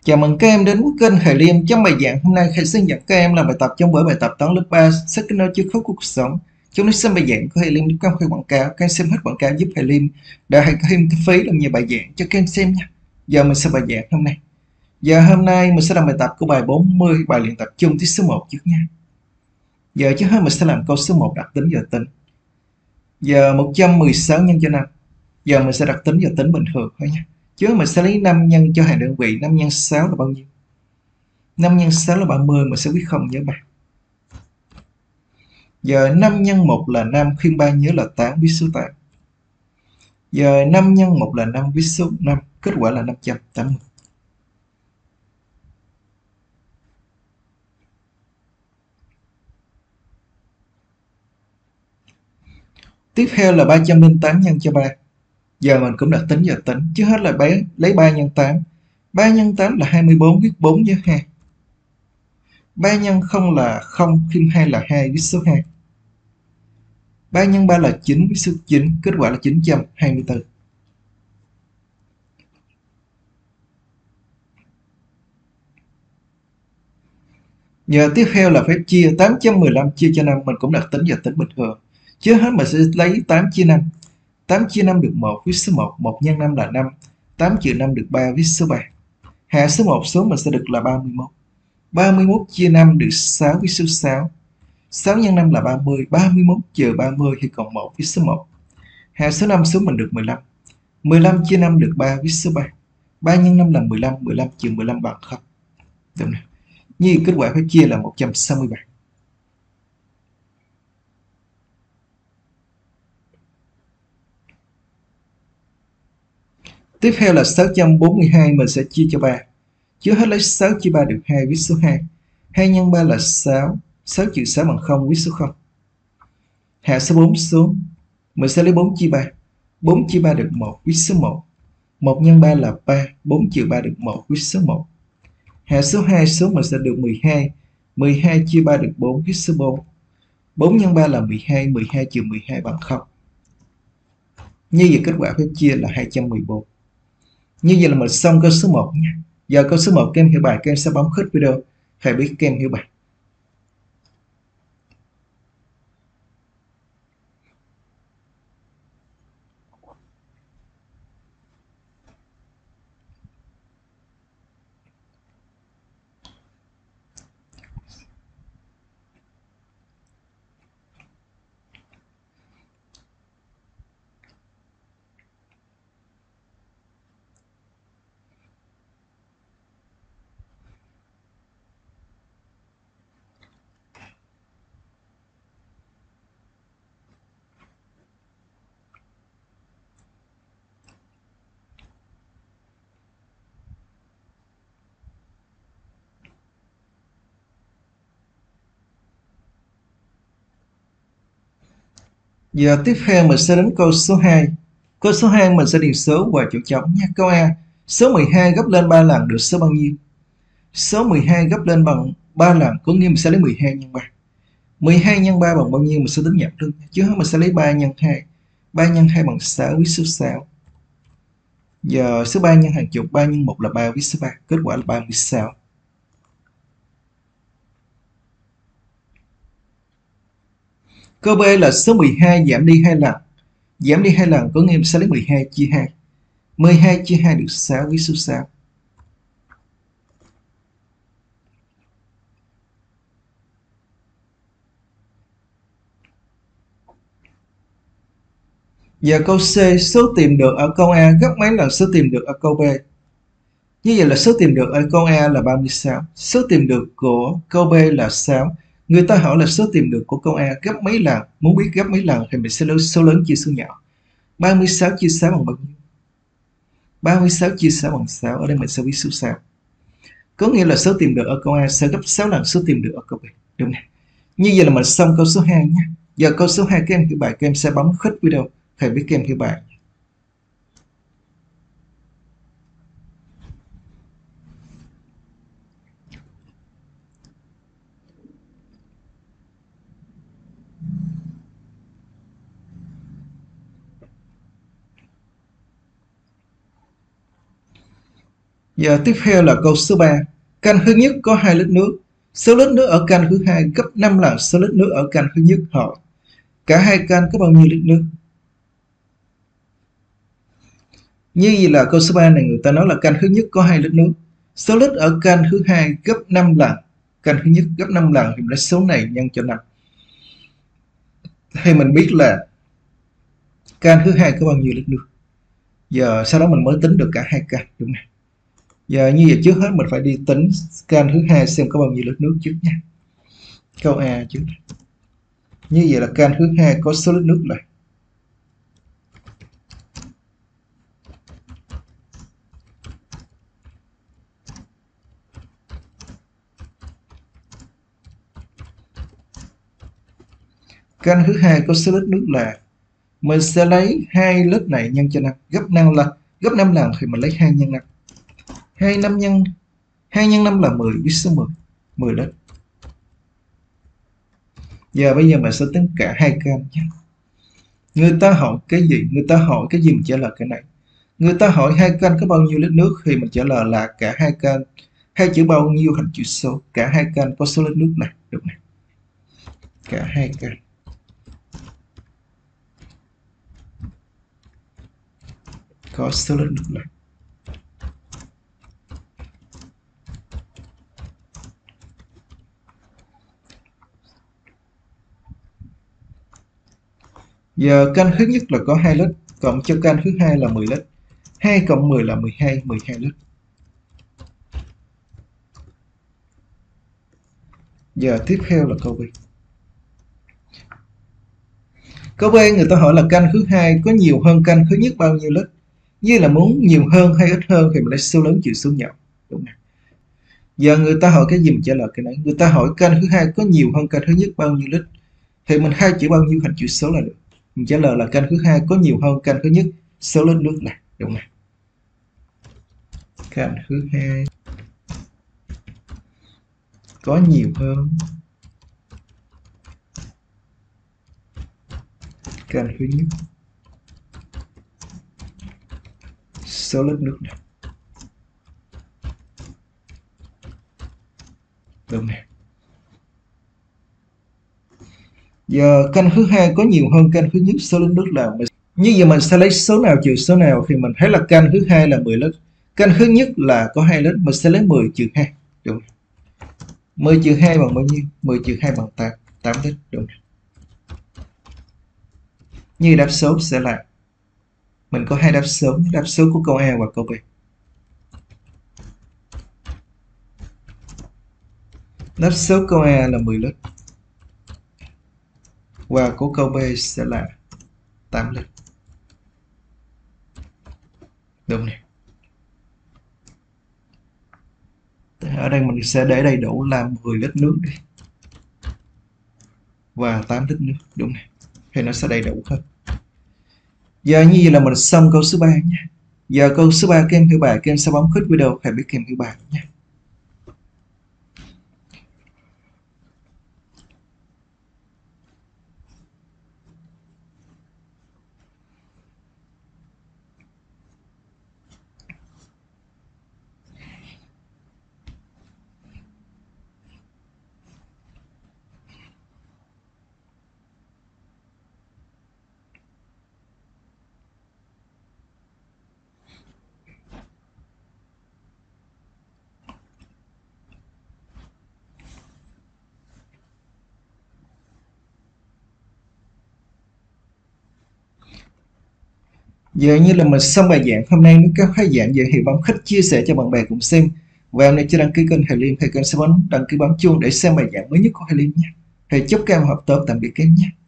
Chào mừng các em đến với kênh Thầy Liêm. Trong bài giảng hôm nay, thầy xin dẫn các em làm bài tập trong vở bài tập toán lớp 3 sách kết nối chữ khối của cuộc sống. Trong lúc xem bài giảng của thầy Liêm có không quảng cáo, các em xem hết quảng cáo giúp thầy Liêm đã hãy có thêm cái phí làm nhiều bài giảng cho các em xem nha. Giờ mình xem bài giảng hôm nay. Giờ hôm nay mình sẽ làm bài tập của bài 40, bài luyện tập chung tiết số 1 trước nha. Giờ trước hết mình sẽ làm câu số 1 đặc tính giờ tính. Giờ 116 nhân cho 5. Giờ mình sẽ đặt tính giờ tính bình thường thôi nha. Trước mình sẽ lấy 5 nhân cho hàng đơn vị, 5 nhân 6 là bao nhiêu? 5 nhân 6 là 30, mình sẽ viết không nhớ 3. Giờ 5 nhân 1 là 5, khuyên 3 nhớ là 8, viết số 8. Giờ 5 nhân 1 là 5, viết số 5, kết quả là 580. Tiếp theo là 308 nhân cho 3. Giờ mình cũng đặt tính giờ tính, trước hết là lấy 3 nhân 8. 3 nhân 8 là 24, viết 4 nhớ 2. 3 nhân 0 là 0, khuyên 2 là 2, viết số 2. 3 nhân 3 là 9, viết số 9, kết quả là 924. Giờ tiếp theo là phép chia, 815 chia cho 5, mình cũng đặt tính giờ tính bình thường. Trước hết mình sẽ lấy 8 chia 5. 8 chia 5 được 1, viết số 1, 1 nhân 5 là 5, 8 trừ 5 được 3, viết số 3. Hạ số 1 xuống mình sẽ được là 31. 31 chia 5 được 6, viết số 6. 6 nhân 5 là 30, 31 trừ 30 thì còn 1, viết số 1. Hạ số 5 xuống mình được 15. 15 chia 5 được 3, viết số 3. 3 nhân 5 là 15, 15 trừ 15 bằng 0. Đúng này. Như kết quả phép chia là 167. Tiếp theo là 642, mình sẽ chia cho 3. Trước hết lấy 6 chia 3 được 2, viết số 2. 2 nhân 3 là 6, 6 trừ 6 bằng 0, viết số 0. Hạ số 4 xuống, mình sẽ lấy 4 chia 3. 4 chia 3 được 1, viết số 1. 1 nhân 3 là 3, 4 trừ 3 được 1, viết số 1. Hạ số 2 xuống mình sẽ được 12. 12 chia 3 được 4, viết số 4. 4 nhân 3 là 12, 12 trừ 12 bằng 0. Như vậy kết quả phép chia là 214. Như vậy là mình xong câu số 1 nha. Giờ câu số 1 các em hiểu bài, các em sẽ bấm khích video. Thầy biết các em hiểu bài. Giờ tiếp theo mình sẽ đến câu số 2. Câu số 2 mình sẽ điền số vào chỗ trống nha. Câu A, số 12 gấp lên 3 lần được số bao nhiêu? Số 12 gấp lên bằng 3 lần, có nghĩa mình sẽ lấy 12 nhân 3. 12 nhân 3 bằng bao nhiêu, mình sẽ tính nhận luôn. Trước hết mình sẽ lấy 3 nhân 2. 3 nhân 2 bằng 6, viết số 6. Giờ số 3 nhân hàng chục, 3 nhân 1 là 3, viết số 3. Kết quả là 36. Câu B là số 12 giảm đi 2 lần. Giảm đi 2 lần có nghĩa mình sẽ lấy 12 chia 2. 12 chia 2 được 6, viết số 6. Giờ câu C, số tìm được ở câu A gấp mấy lần số tìm được ở câu B? Như vậy là số tìm được ở câu A là 36. Số tìm được của câu B là 6. Người ta hỏi là số tìm được của câu A gấp mấy lần. Muốn biết gấp mấy lần thì mình sẽ lấy số lớn chia số nhỏ. 36 chia 6 bằng bao nhiêu? 36 chia 6 bằng 6. Ở đây mình sẽ viết số 6. Có nghĩa là số tìm được ở câu A sẽ gấp 6 lần số tìm được ở câu B. Đúng này. Như vậy là mình xong câu số 2 nhé. Giờ câu số 2 các em hiểu bài, các em sẽ bấm khích video. Thầy biết các em hiểu bài. Giờ tiếp theo là câu số 3. Can thứ nhất có 2 lít nước. Số lít nước ở can thứ hai gấp 5 lần số lít nước ở can thứ nhất. Hỏi cả hai can có bao nhiêu lít nước? Như vậy là câu số 3 này người ta nói là can thứ nhất có 2 lít nước. Số lít ở can thứ hai gấp 5 lần. Can thứ nhất gấp 5 lần thì lấy số này nhân cho 5. Thì mình biết là can thứ hai có bao nhiêu lít nước. Giờ sau đó mình mới tính được cả hai can, đúng không? Giờ như vậy trước hết mình phải đi tính can thứ hai xem có bao nhiêu lít nước trước nha. Câu A trước. Như vậy là can thứ hai có số lít nước là can thứ hai có số lít nước là mình sẽ lấy 2 lít này nhân cho 5, gấp 5 lần thì mình lấy 2 nhân 5. 2 nhân 5 là 10, viết số 10 lít. Giờ bây giờ mình sẽ tính cả hai can nhé. Người ta hỏi cái gì? Người ta hỏi cái gì mình trả lời cái này. Người ta hỏi hai can có bao nhiêu lít nước thì mình trả lời là cả hai can. Hai chữ bao nhiêu thành chữ số. Cả hai can có số lít nước này, được này. Cả hai can có số lít nước này. Giờ can thứ nhất là có 2 lít, cộng cho can thứ hai là 10 lít. 2 cộng 10 là 12 lít. Giờ tiếp theo là câu B. Câu B người ta hỏi là can thứ hai có nhiều hơn can thứ nhất bao nhiêu lít. Như là muốn nhiều hơn hay ít hơn thì mình lấy số lớn trừ số nhỏ, đúng không? Giờ người ta hỏi cái gì mình trả lời cái này. Người ta hỏi can thứ hai có nhiều hơn can thứ nhất bao nhiêu lít thì mình hai chữ bao nhiêu thành chữ số là được. Mình trả lời là can thứ hai có nhiều hơn can thứ nhất số lít nước này, đúng không? Can thứ hai có nhiều hơn can thứ nhất số lít nước này, đúng này. Giờ can thứ hai có nhiều hơn can thứ nhất số lít nước là như vậy mình sẽ lấy số nào trừ số nào thì mình thấy là can thứ hai là 10 lít. Can thứ nhất là có 2 lít, mình sẽ lấy 10 trừ 2, đúng. 10 trừ 2 bằng bao nhiêu? 10 trừ 2 bằng 8 lít, đúng. Như đáp số sẽ là mình có hai đáp số của câu A và câu B. Đáp số câu A là 10 lít và của câu B sẽ là 8 lít. Đúng này. Ở đây mình sẽ để đầy đủ là 10 lít nước đi và 8 lít nước, đúng này. Thì nó sẽ đầy đủ hơn. Giờ như vậy là mình xong câu số 3 nhé. Giờ câu số 3 các em hiểu bài, các em sẽ bấm khích video phải biết các em hiểu bài nhé. Giờ như là mình xong bài giảng hôm nay, nếu các thấy giảng dễ hiểu bấm khích chia sẻ cho bạn bè cùng xem. Và em này chưa đăng ký kênh Thầy Liêm thì kênh sẽ bấm đăng ký bấm chuông để xem bài giảng mới nhất của Thầy Liêm nhé. Thầy chúc các em học tốt, tạm biệt các em nhé.